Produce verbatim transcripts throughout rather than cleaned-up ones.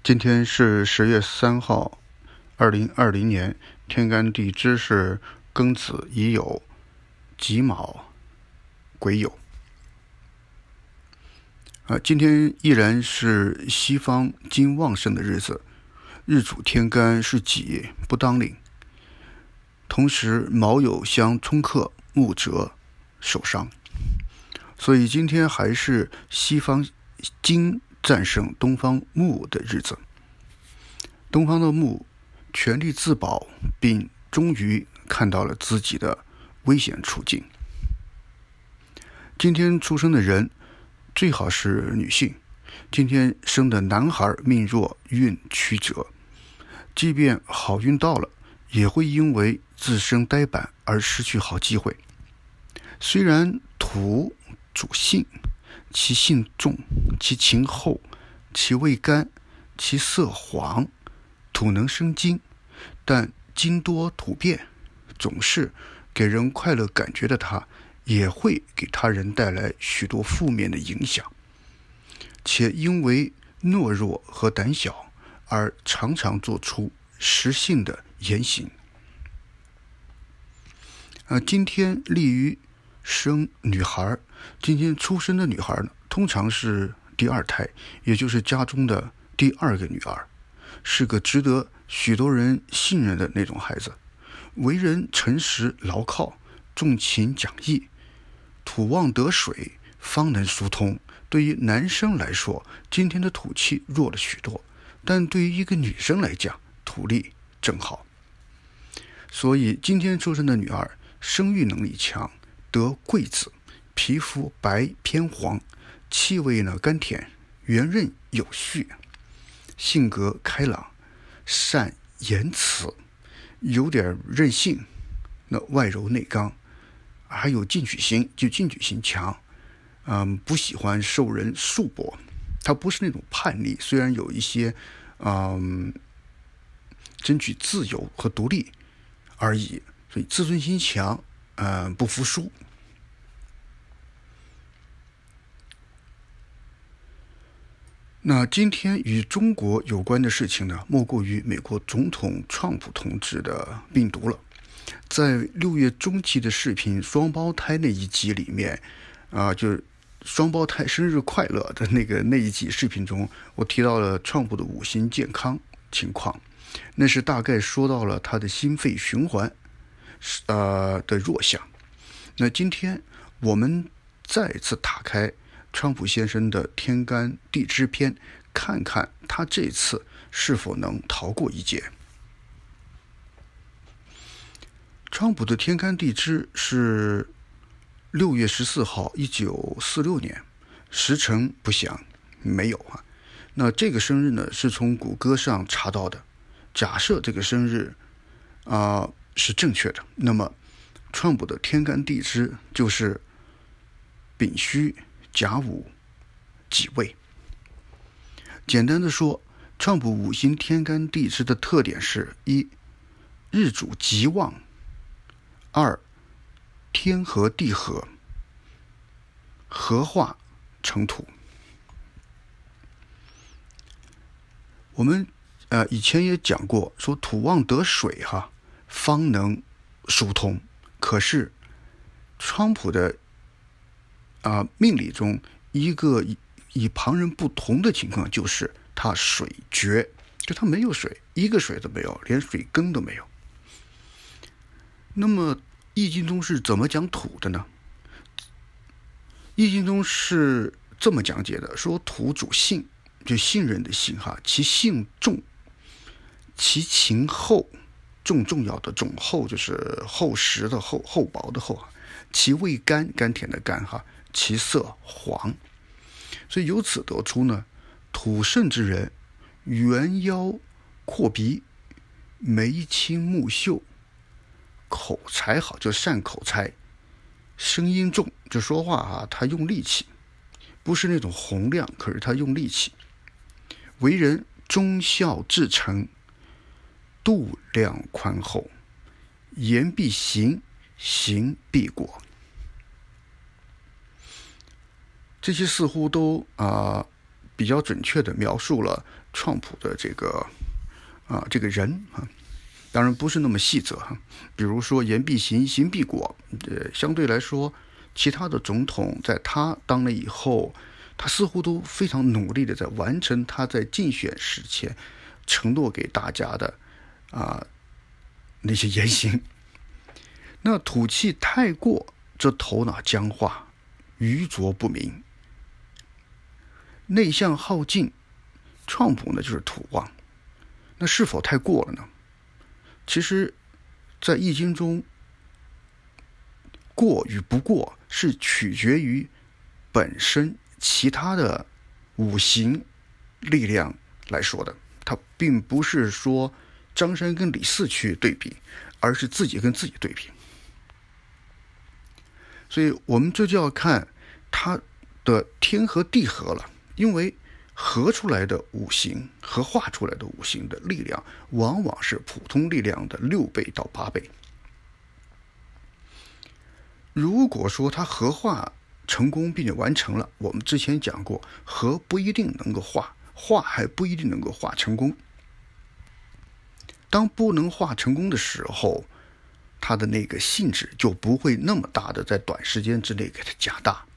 今天是十月三号，二零二零年，天干地支是庚子、乙酉、己卯、癸酉。啊，今天依然是西方金旺盛的日子，日主天干是己，不当令。同时卯酉相冲克，木折，受伤。所以今天还是西方金战胜东方木的日子。东方的木全力自保，并终于看到了自己的危险处境。今天出生的人最好是女性，今天生的男孩命弱，运曲折，即便好运到了，也会因为自身呆板而失去好机会。虽然土主性，其性重，其情厚，其味甘，其色黄，土能生金，但金多土变，总是给人快乐感觉的它，也会给他人带来许多负面的影响，且因为懦弱和胆小而常常做出失信的言行。呃，今天利于生女孩，今天出生的女孩呢，通常是第二胎，也就是家中的第二个女儿，是个值得许多人信任的那种孩子，为人诚实牢靠，重情讲义，土旺得水，方能疏通。对于男生来说，今天的土气弱了许多，但对于一个女生来讲，土力正好。所以今天出生的女儿生育能力强，得贵子，皮肤白偏黄，气味呢甘甜，圆润有序，性格开朗，善言辞，有点任性，那外柔内刚，还有进取心，就进取心强，嗯，不喜欢受人束缚，他不是那种叛逆，虽然有一些嗯争取自由和独立而已，所以自尊心强，嗯，不服输。那今天与中国有关的事情呢，莫过于美国总统川普同志的病毒了。在六月中期的视频双胞胎那一集里面，啊、呃，就是双胞胎生日快乐的那个那一集视频中，我提到了川普的五行健康情况，那是大概说到了他的心肺循环，呃的弱项。那今天我们再次打开川普先生的天干地支篇，看看他这次是否能逃过一劫。川普的天干地支是六月十四号，一九四六年，时辰不详，没有啊。那这个生日呢，是从谷歌上查到的。假设这个生日啊、呃、是正确的，那么川普的天干地支就是丙戌、甲午、己未。简单的说，川普五行天干地支的特点是：一、日主极旺；二、天合地合，合化成土。我们呃以前也讲过，说土旺得水哈，方能疏通。可是川普的啊、呃、命理中一个以与旁人不同的情况，就是他水绝，就他没有水，一个水都没有，连水根都没有。那么易经中是怎么讲土的呢？易经中是这么讲解的，说土主信，就信任的信哈，其性重，其情厚，重重要的重，厚就是厚实的厚，厚薄的厚，其味甘，甘甜的甘哈，其色黄。所以由此得出呢，土盛之人，圆腰阔鼻，眉清目秀，口才好，就善口才，声音重，就说话啊，他用力气，不是那种洪亮，可是他用力气。为人忠孝至诚，度量宽厚，言必行，行必果。这些似乎都啊、呃、 比较准确地描述了川普的这个啊这个人啊，当然不是那么细则哈。比如说言必行，行必果，呃，相对来说，其他的总统在他当了以后，他似乎都非常努力地在完成他在竞选时前承诺给大家的啊那些言行。那土气太过，则头脑僵化，愚拙不明。内向好静，川普呢就是土旺。那是否太过了呢？其实在易经中，过与不过是取决于本身其他的五行力量来说的，它并不是说张三跟李四去对比，而是自己跟自己对比。所以我们这就要看它的天合地合了，因为合出来的五行和画出来的五行的力量往往是普通力量的六倍到八倍。如果说它合画成功并且完成了，我们之前讲过，合不一定能够画，画还不一定能够画成功。当不能画成功的时候，它的那个性质就不会那么大的在短时间之内给它加大。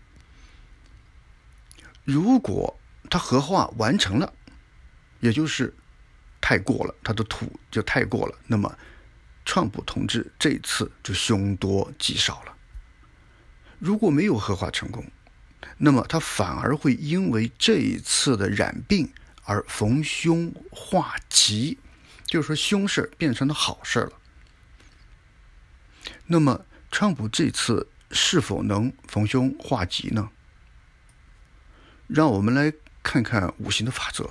如果它合化完成了，也就是太过了，它的土就太过了，那么川普同志这一次就凶多吉少了。如果没有合化成功，那么他反而会因为这一次的染病而逢凶化吉，就是说凶事变成了好事了。那么川普这次是否能逢凶化吉呢？让我们来看看五行的法则。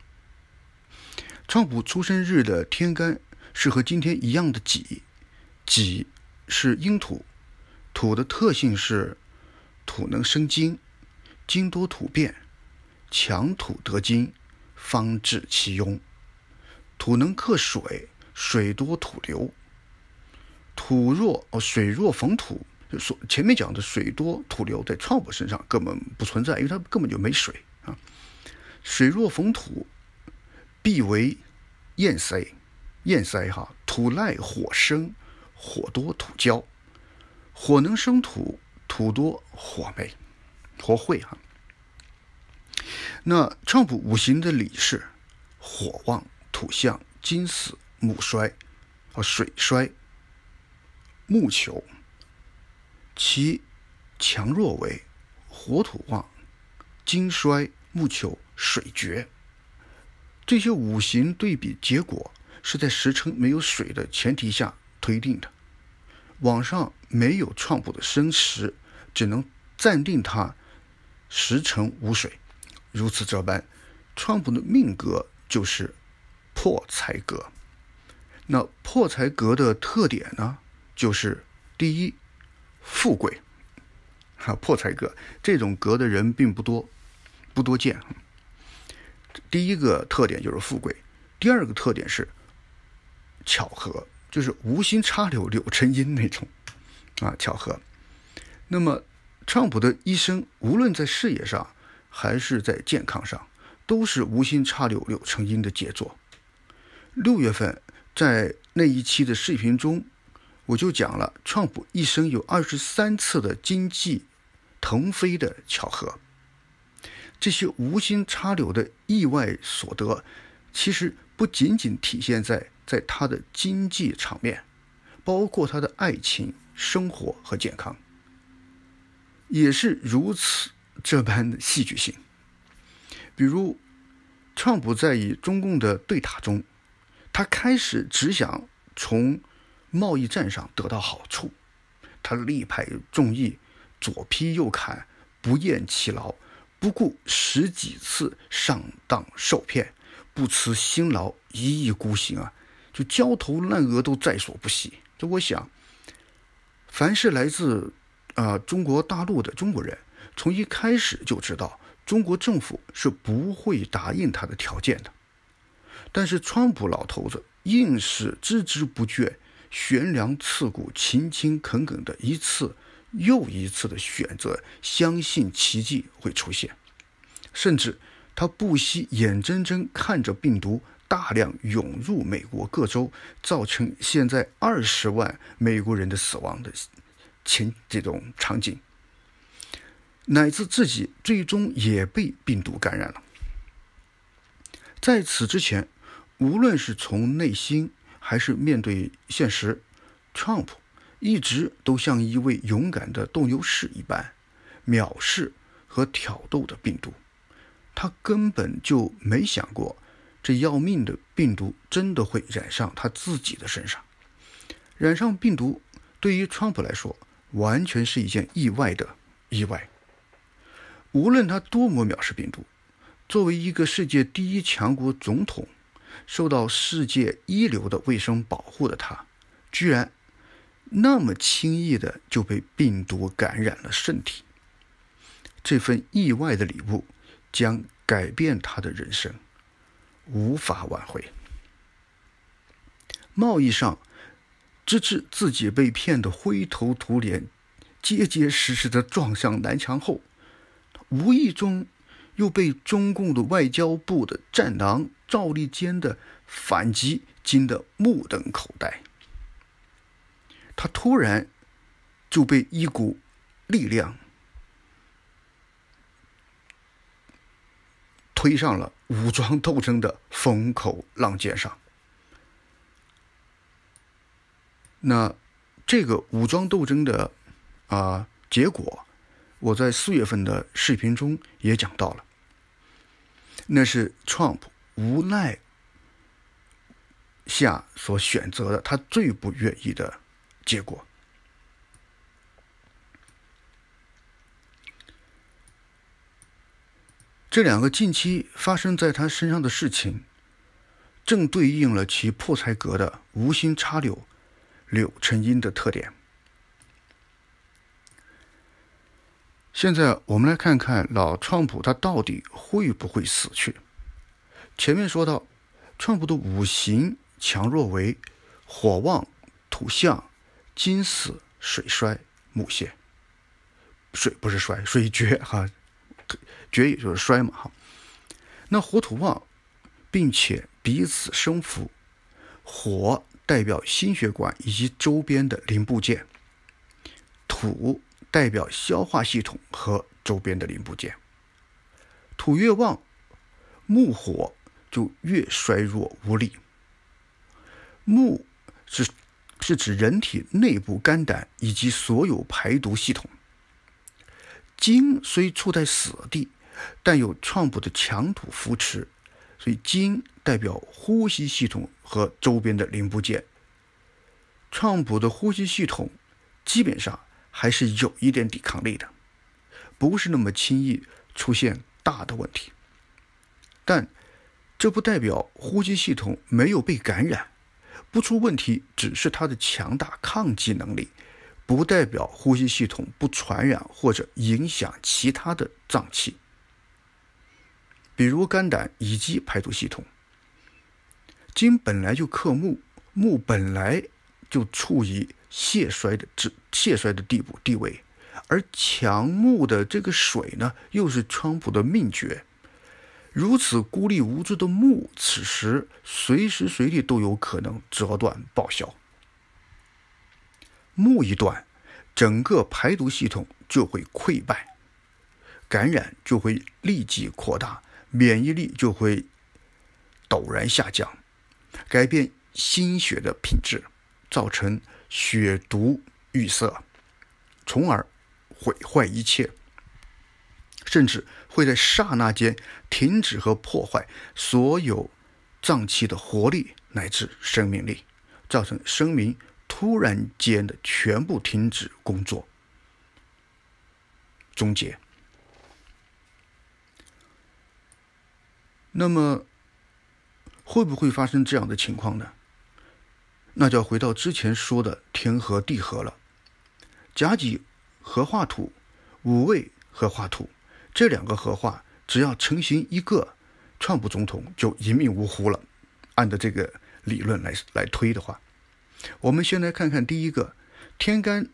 川普出生日的天干是和今天一样的己，己是阴土，土的特性是土能生金，金多土变，强土得金，方治其庸。土能克水，水多土流。土弱哦，水弱逢土，前面讲的水多土流在川普身上根本不存在，因为他根本就没水啊。水弱逢土，必为厌塞，厌塞哈，土赖火生，火多土焦，火能生土，土多火霉，火会哈。那川普五行的理是火旺土相，金死木衰，哦水衰。木囚，其强弱为火土旺，金衰木囚，水绝。这些五行对比结果是在时辰没有水的前提下推定的。网上没有川普的生时，只能暂定他时辰无水。如此这般，川普的命格就是破财格。那破财格的特点呢？就是第一，富贵，哈，破财格这种格的人并不多，不多见。第一个特点就是富贵，第二个特点是巧合，就是无心插柳柳成荫那种啊巧合。那么川普的一生，无论在事业上还是在健康上，都是无心插柳柳成荫的杰作。六月份在那一期的视频中，我就讲了，川普一生有二十三次的经济腾飞的巧合。这些无心插柳的意外所得，其实不仅仅体现在在他的经济场面，包括他的爱情、生活和健康，也是如此这般的戏剧性。比如，川普在与中共的对打中，他开始只想从贸易战上得到好处，他力排众议，左批右砍，不厌其劳，不顾十几次上当受骗，不辞辛劳，一意孤行啊，就焦头烂额都在所不惜。就我想，凡是来自呃中国大陆的中国人，从一开始就知道中国政府是不会答应他的条件的。但是川普老头子硬是孜孜不倦，悬梁刺股，勤勤恳恳的一次又一次的选择，相信奇迹会出现。甚至他不惜眼睁睁看着病毒大量涌入美国各州，造成现在二十万美国人的死亡的情这种场景，乃至自己最终也被病毒感染了。在此之前，无论是从内心还是面对现实， Trump 一直都像一位勇敢的斗牛士一般藐视和挑逗的病毒。他根本就没想过这要命的病毒真的会染上他自己的身上。染上病毒对于 Trump 来说完全是一件意外的意外。无论他多么藐视病毒，作为一个世界第一强国总统，受到世界一流的卫生保护的他，居然那么轻易的就被病毒感染了身体。这份意外的礼物将改变他的人生，无法挽回。贸易上直至自己被骗得灰头土脸，结结实实的撞上南墙后，无意中又被中共的外交部的战狼赵立坚的反击惊得目瞪口呆。他突然就被一股力量推上了武装斗争的风口浪尖上。那这个武装斗争的啊、呃、结果，我在四月份的视频中也讲到了，那是 Trump 无奈下所选择的，他最不愿意的结果。这两个近期发生在他身上的事情，正对应了其破财格的无心插柳柳成荫的特点。现在我们来看看老川普他到底会不会死去。前面说到，川普的五行强弱为火旺、土象、金死、水衰、木泄。水不是衰，水绝哈，绝也就是衰嘛哈。那火土旺，并且彼此生扶，火代表心血管以及周边的零部件，土代表消化系统和周边的零部件。土越旺，木火就越衰弱无力。木是是指人体内部肝胆以及所有排毒系统。金虽处在死地，但有川普的强土扶持，所以金代表呼吸系统和周边的零部件。川普的呼吸系统基本上还是有一点抵抗力的，不是那么轻易出现大的问题。但这不代表呼吸系统没有被感染，不出问题只是它的强大抗击能力，不代表呼吸系统不传染或者影响其他的脏器，比如肝胆以及排毒系统。金本来就克木，木本来就处于泄衰的泄衰的地步地位，而强木的这个水呢，又是川普的命诀。如此孤立无助的木，此时随时随地都有可能折断报销。木一断，整个排毒系统就会溃败，感染就会立即扩大，免疫力就会陡然下降，改变心血的品质，造成血毒郁塞，从而毁坏一切，甚至会在刹那间停止和破坏所有脏器的活力乃至生命力，造成生命突然间的全部停止工作，终结。那么会不会发生这样的情况呢？那就要回到之前说的天合地合了。甲己合化土，午未合化土，这两个合化只要成型一个，川普总统就一命呜呼了。按照这个理论来来推的话，我们先来看看第一个天干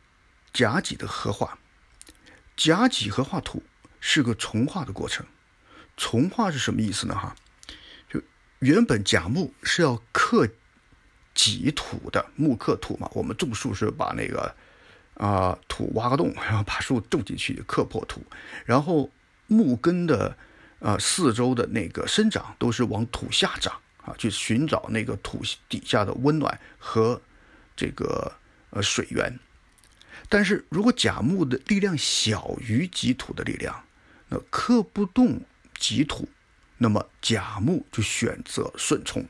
甲己的合化。甲己合化土是个重化的过程， 从化是什么意思呢？哈，就原本甲木是要克己土的，木克土嘛，我们种树是把那个啊、呃、土挖个洞，然后把树种进去，克破土，然后木根的啊、呃、四周的那个生长都是往土下长啊，去寻找那个土底下的温暖和这个呃水源。但是如果甲木的力量小于己土的力量，那克不动己土，那么甲木就选择顺从。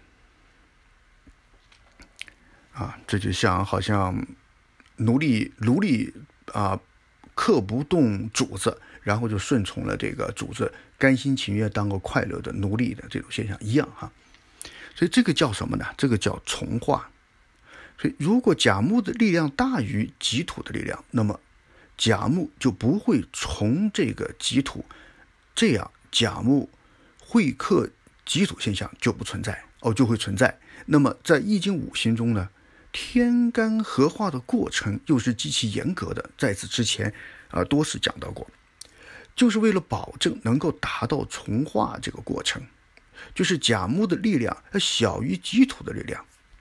啊，这就像好像奴隶奴隶啊克不动主子，然后就顺从了这个主子，甘心情愿当个快乐的奴隶的这种现象一样哈。所以这个叫什么呢？这个叫从化。所以如果甲木的力量大于己土的力量，那么甲木就不会从这个己土，这样甲木会克己土现象就不存在哦，就会存在。那么在易经五行中呢，天干合化的过程又是极其严格的，在此之前啊、呃、多次讲到过，就是为了保证能够达到从化这个过程，就是甲木的力量要小于己土的力量。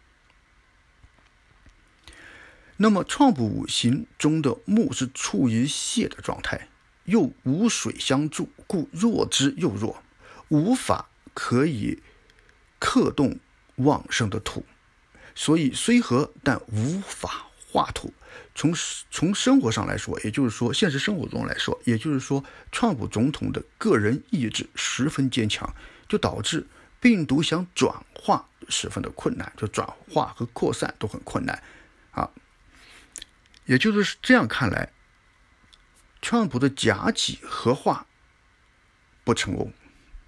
那么创卜五行中的木是处于泄的状态，又无水相助，故弱之又弱，无法可以克动旺盛的土，所以虽合但无法化土。从从生活上来说，也就是说现实生活中来说，也就是说创卜总统的个人意志十分坚强，就导致病毒想转化十分的困难，就转化和扩散都很困难啊。也就是这样看来，创卜的甲己合化不成功。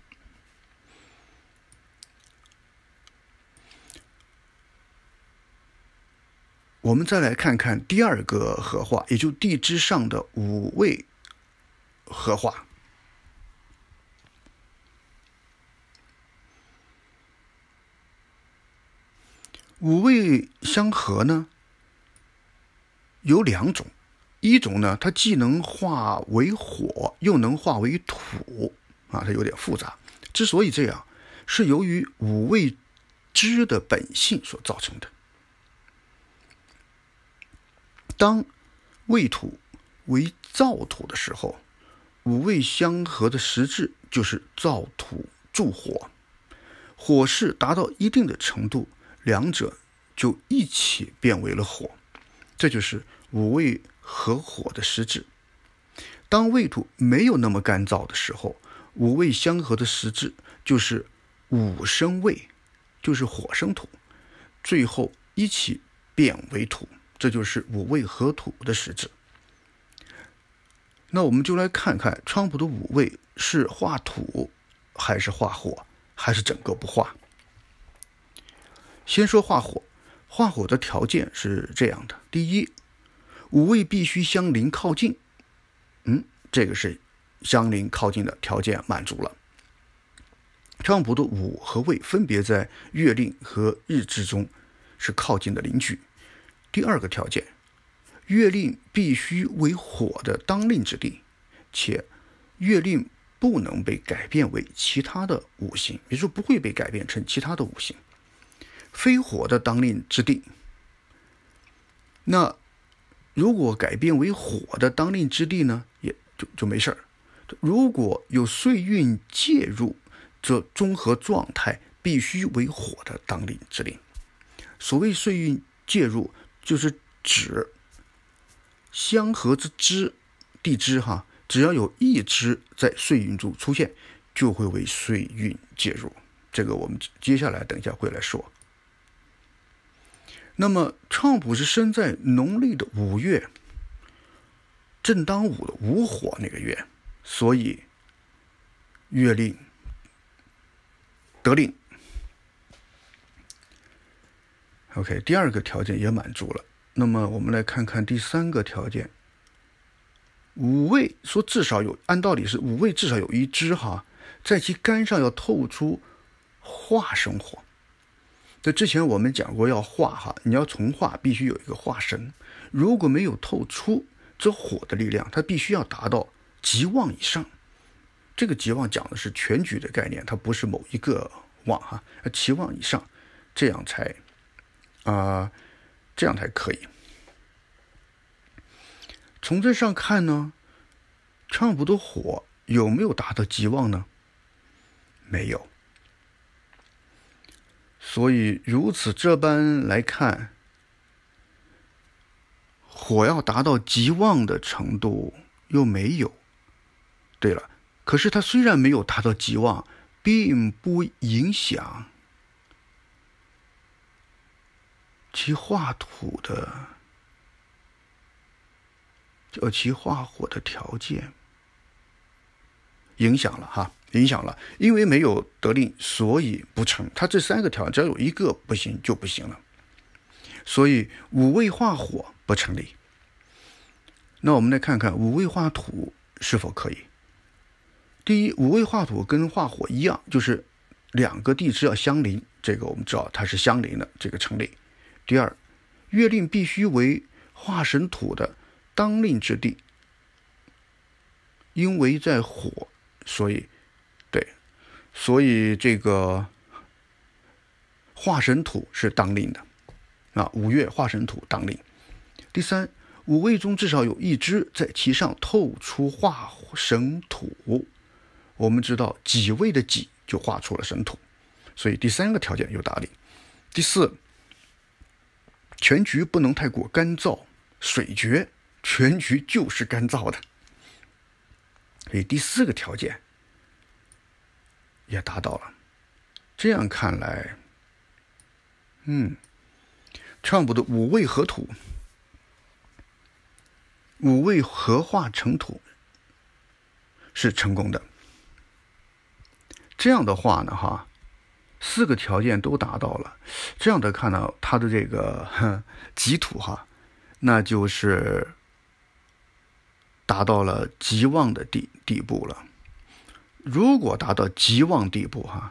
我们再来看看第二个合化，也就地支上的五位合化。五位相合呢，有两种，一种呢，它既能化为火，又能化为土啊，它有点复杂。之所以这样，是由于五味支的本性所造成的。当未土为燥土的时候，五味相合的实质就是燥土助火，火势达到一定的程度，两者就一起变为了火，这就是五味合火的实质。当未土没有那么干燥的时候，五味相合的实质就是五生未，就是火生土，最后一起变为土，这就是五味合土的实质。那我们就来看看菖蒲的五味是化土还是化火，还是整个不化。先说化火，化火的条件是这样的：第一，五味必须相邻靠近，嗯，这个是相邻靠近的条件满足了。菖蒲的午和未分别在月令和日支中是靠近的邻居。第二个条件，月令必须为火的当令之地，且月令不能被改变为其他的五行，也就是说不会被改变成其他的五行，非火的当令之地。那如果改变为火的当令之地呢，也就就没事儿。如果有岁运介入，则综合状态必须为火的当令之地。所谓岁运介入，就是指相合之支地支哈，只要有一支在岁运中出现，就会为岁运介入。这个我们接下来等一下会来说。那么菖蒲是生在农历的五月，正当午的午火那个月，所以月令得令。 OK， 第二个条件也满足了。那么我们来看看第三个条件，五味说至少有，按道理是五味至少有一支哈，在其肝上要透出化生火。这之前我们讲过要化哈，你要从化必须有一个化神，如果没有透出这火的力量，它必须要达到极旺以上， 这个极旺讲的是全局的概念，它不是某一个旺哈，期望以上，这样才啊、呃，这样才可以。从这上看呢，川普的火有没有达到极旺呢？没有。所以如此这般来看，火要达到极旺的程度又没有。对了，可是它虽然没有达到极旺，并不影响其化土的呃其化火的条件。影响了哈，影响了，因为没有得令，所以不成。它这三个条件，只要有一个不行就不行了，所以五味化火不成立。那我们来看看五味化土是否可以。第一，五味化土跟化火一样，就是两个地支要相邻，这个我们知道它是相邻的，这个成立。第二，月令必须为化神土的当令之地，因为在火。所以，对，所以这个化神土是当令的啊，五月化神土当令。第三，五味中至少有一支在其上透出化神土。我们知道己未的己就化出了神土，所以第三个条件有答令。第四，全局不能太过干燥水绝，全局就是干燥的。所以第四个条件也达到了。这样看来，嗯，川普的五味合土，五味合化成土是成功的。这样的话呢，哈，四个条件都达到了。这样的看到他的这个己土哈，那就是达到了极旺的地地步了。如果达到极旺地步哈，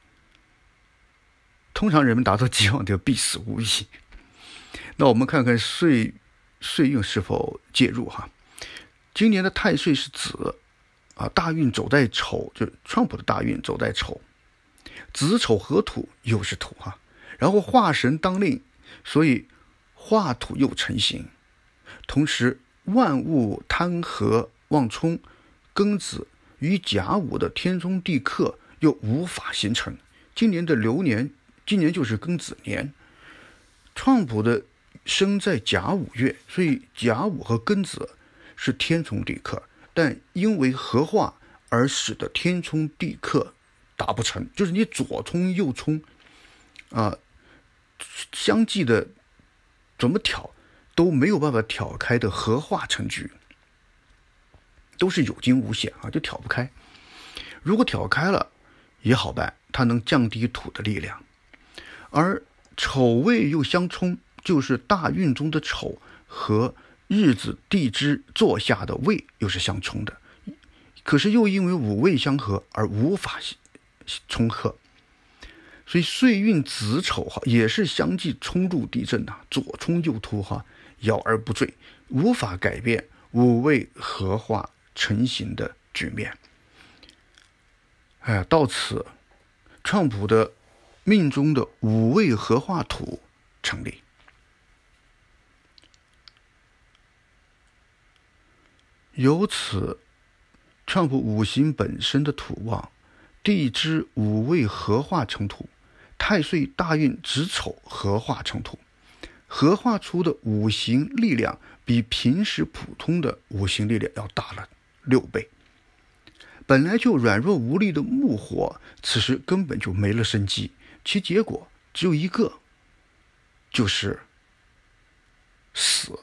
通常人们达到极旺就必死无疑。那我们看看岁岁运是否介入哈。今年的太岁是子啊，大运走在丑，就川普的大运走在丑，子丑合土又是土哈，然后化神当令，所以化土又成形。同时万物贪合旺冲，庚子与甲午的天冲地克又无法形成。今年的流年，今年就是庚子年，川普的生在甲午月，所以甲午和庚子是天冲地克，但因为合化而使得天冲地克达不成，就是你左冲右冲啊、呃，相继的怎么挑都没有办法挑开的合化成局，都是有惊无险啊，就挑不开。如果挑开了也好办，它能降低土的力量。而丑未又相冲，就是大运中的丑和日子地支坐下的未又是相冲的，可是又因为五味相合而无法冲克，所以岁运子丑哈也是相继冲入地震呐，左冲右突哈，摇而不坠，无法改变五味合化成型的局面。哎，到此，川普的命中的五味合化土成立。由此，川普五行本身的土旺，地支五味合化成土，太岁大运子丑合化成土，合化出的五行力量比平时普通的五行力量要大了六倍。本来就软弱无力的木火，此时根本就没了生机，其结果只有一个，就是死。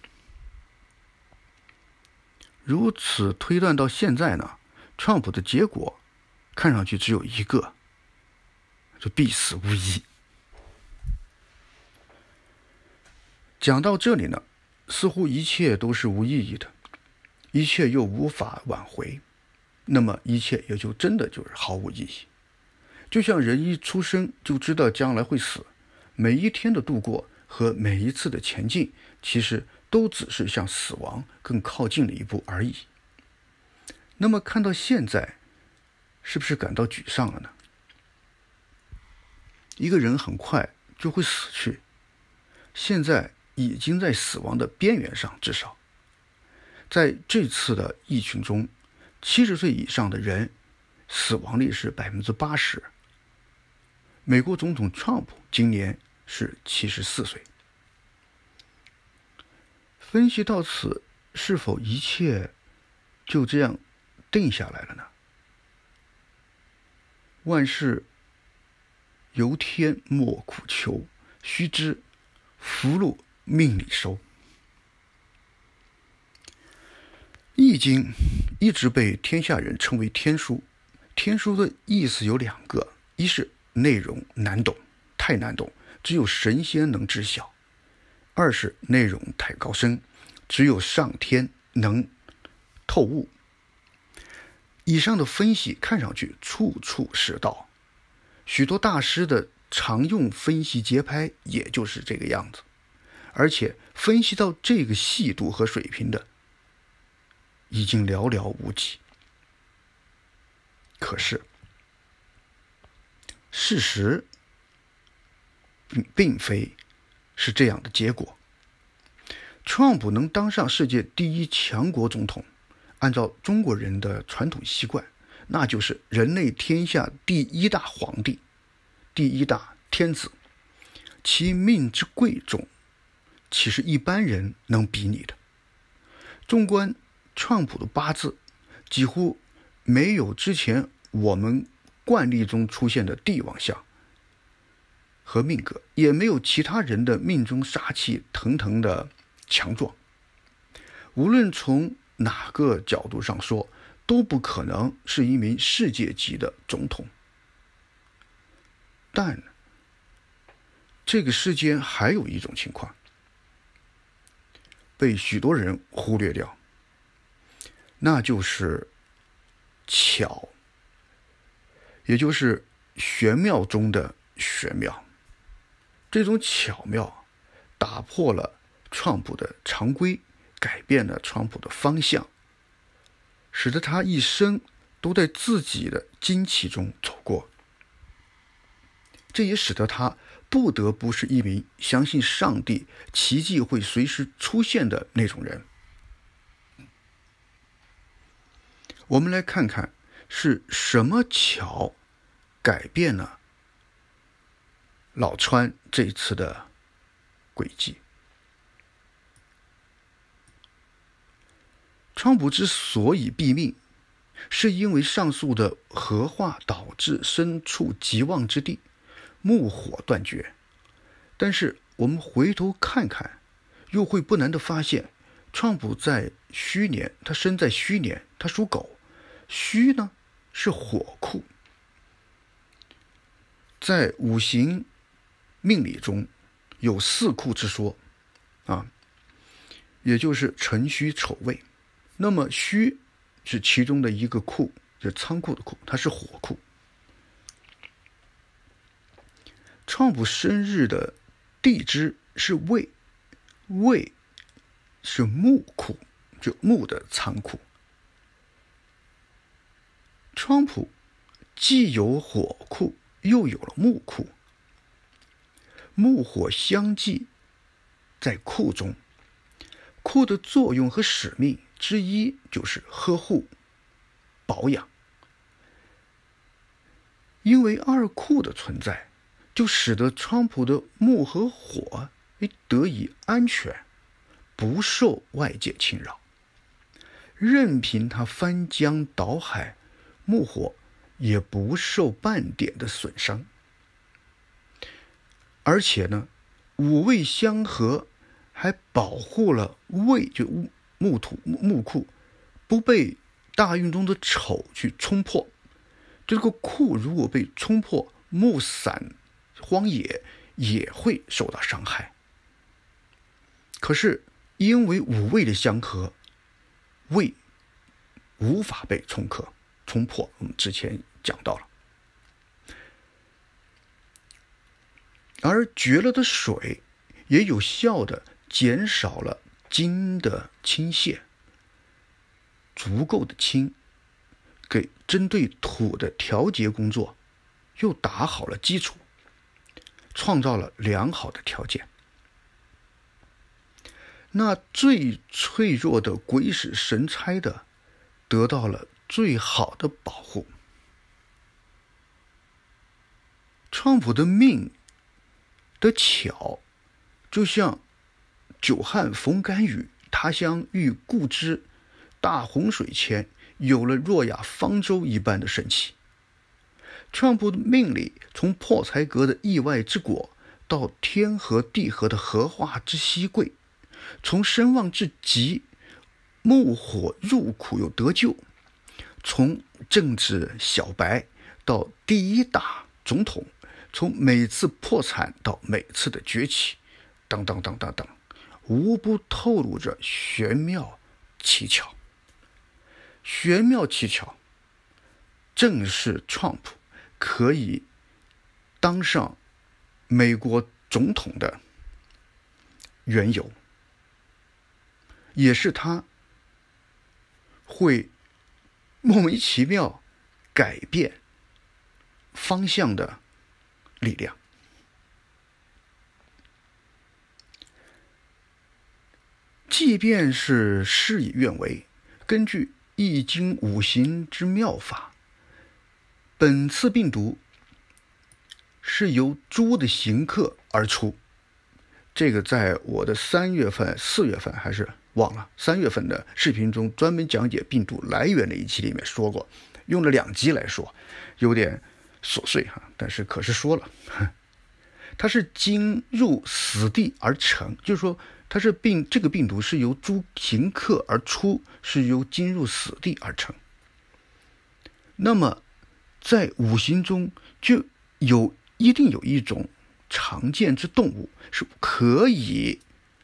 如此推断到现在呢，川普的结果看上去只有一个，就必死无疑。讲到这里呢，似乎一切都是无意义的，一切又无法挽回，那么一切也就真的就是毫无意义。就像人一出生就知道将来会死，每一天的度过和每一次的前进，其实都只是向死亡更靠近了一步而已。那么看到现在， 是不是感到沮丧了呢？一个人很快就会死去，现在已经在死亡的边缘上，至少在这次的疫情中，七十岁以上的人死亡率是百分之八十。美国总统川普今年是七十四岁。分析到此，是否一切就这样定下来了呢？万事由天莫苦求，须知福禄命里收。易经一直被天下人称为天书，天书的意思有两个，一是内容难懂，太难懂，只有神仙能知晓；二是内容太高深，只有上天能透悟。以上的分析看上去处处是道，许多大师的常用分析节拍也就是这个样子，而且分析到这个细度和水平的已经寥寥无几。可是事实并非是这样的结果。川普能当上世界第一强国总统，按照中国人的传统习惯，那就是人类天下第一大皇帝，第一大天子，其命之贵重，岂是一般人能比拟的？纵观川普的八字，几乎没有之前我们惯例中出现的帝王相和命格，也没有其他人的命中杀气腾腾的强壮。无论从哪个角度上说，都不可能是一名世界级的总统。但这个世间还有一种情况被许多人忽略掉，那就是巧，也就是玄妙中的玄妙。这种巧妙打破了川普的常规，改变了川普的方向，使得他一生都在自己的惊奇中走过。这也使得他不得不是一名相信上帝奇迹会随时出现的那种人。我们来看看是什么巧改变了老川这次的轨迹。川普之所以毙命，是因为上述的合化导致身处极旺之地，木火断绝。但是我们回头看看，又会不难地发现，川普在戌年，他生在戌年，他属狗，戌呢是火库。在五行命理中有四库之说啊，也就是辰戌丑未。那么戌是其中的一个库，就是仓库的库，它是火库。川普生日的地支是未，未是木库，就木的仓库。川普既有火库，又有了木库，木火相继在库中，库的作用和使命之一就是呵护、保养。因为二库的存在，就使得川普的木和火得以安全，不受外界侵扰。任凭他翻江倒海，木火也不受半点的损伤。而且呢，五味相合，还保护了胃，就木土木库不被大运中的丑去冲破。这个库如果被冲破，木散荒野也会受到伤害。可是因为五味的相合，胃无法被冲克冲破，我们之前讲到了。而绝了的水也有效的减少了筋的倾泻，足够的轻， 给针对土的调节工作又打好了基础，创造了良好的条件。那最脆弱的鬼使神差的得到了最好的保护。川普的命的巧，就像久旱逢甘雨，他乡遇故知，大洪水前有了诺亚方舟一般的神奇。川普的命里，从破财格的意外之果，到天和地和的合化之稀贵，从声望至极，木火入苦又得救，从政治小白到第一大总统，从每次破产到每次的崛起，等等等等等，无不透露着玄妙蹊跷。玄妙蹊跷，正是川普可以当上美国总统的缘由，也是他会莫名其妙改变方向的力量。即便是事与愿违，根据易经五行之妙法，本次病毒是由猪的刑克而出。这个在我的三月份、四月份还是忘了，三月份的视频中专门讲解病毒来源的一期里面说过，用了两集来说，有点琐碎哈，但是可是说了，它是经入死地而成，就是说它是病这个病毒是由猪刑克而出，是由经入死地而成。那么在五行中就有一定有一种常见之动物是可以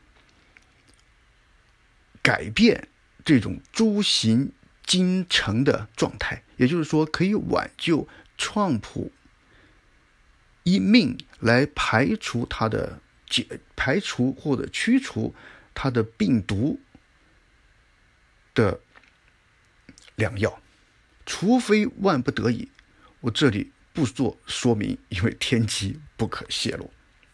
改变这种猪刑精成的状态，也就是说可以挽救川普一命来排除他的解排除或者驱除他的病毒的良药，除非万不得已，我这里不做说明，因为天机不可泄露。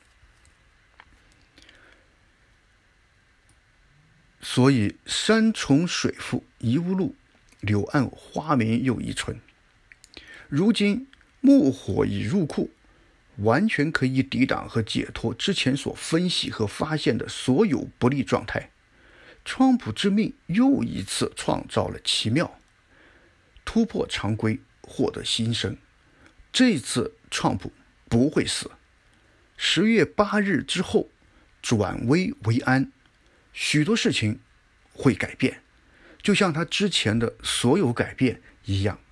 所以山重水复疑无路，柳暗花明又一村。如今木火已入库，完全可以抵挡和解脱之前所分析和发现的所有不利状态。川普之命又一次创造了奇妙，突破常规，获得新生。这次川普不会死，十月八日之后转危为安，许多事情会改变，就像他之前的所有改变一样。